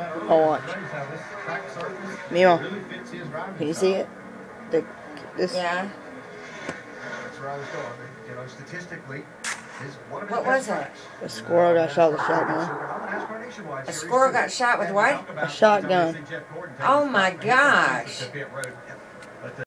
Oh, watch. Mimo, can you see it? This. Yeah. Statistically, what was it? A squirrel got shot with a shotgun. A squirrel got shot with what? A shotgun. Oh my gosh.